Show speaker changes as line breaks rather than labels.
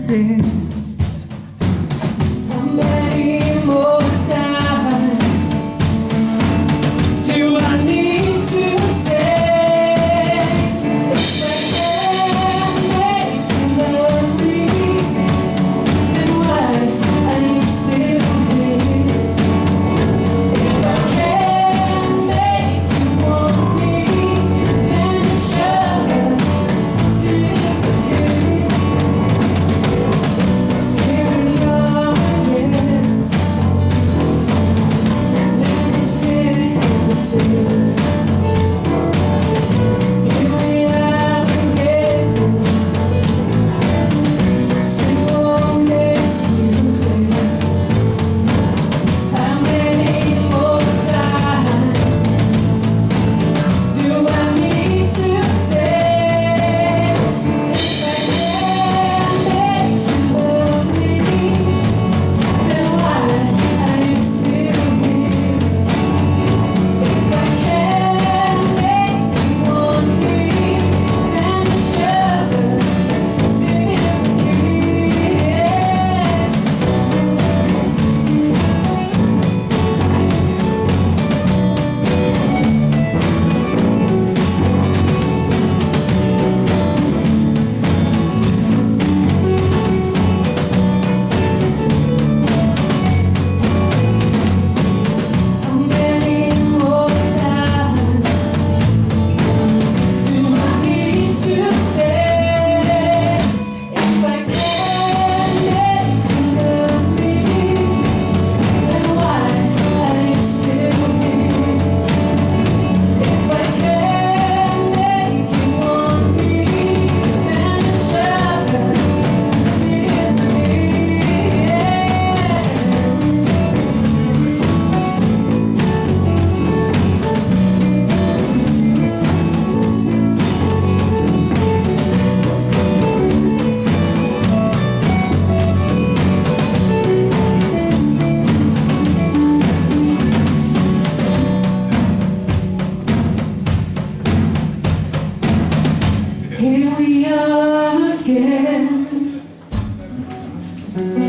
excuses. How many more times do I need to say, if I can't make you love me, then why are you still here? If I can't make you want me, then it should disappear. Here we are again, and then you sit in the tears. Here we are again, same old excuses. How many more times do I need to say, if I can't make you love me, then why are you still here? If I can't make you want me, then it should disappear. How many more times do I need to say, if I can't make you love me, then why are you still here? If I can't make you want me, then it should disappear. Here we are again.